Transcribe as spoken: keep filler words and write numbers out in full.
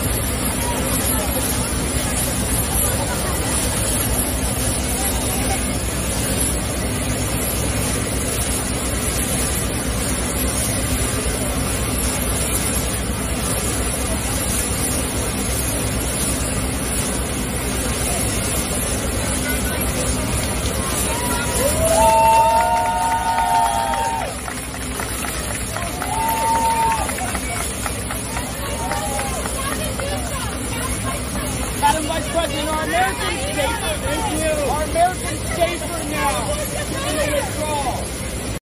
President, our Americans safer. Thank you. Our Americans safer now. We're going to withdraw.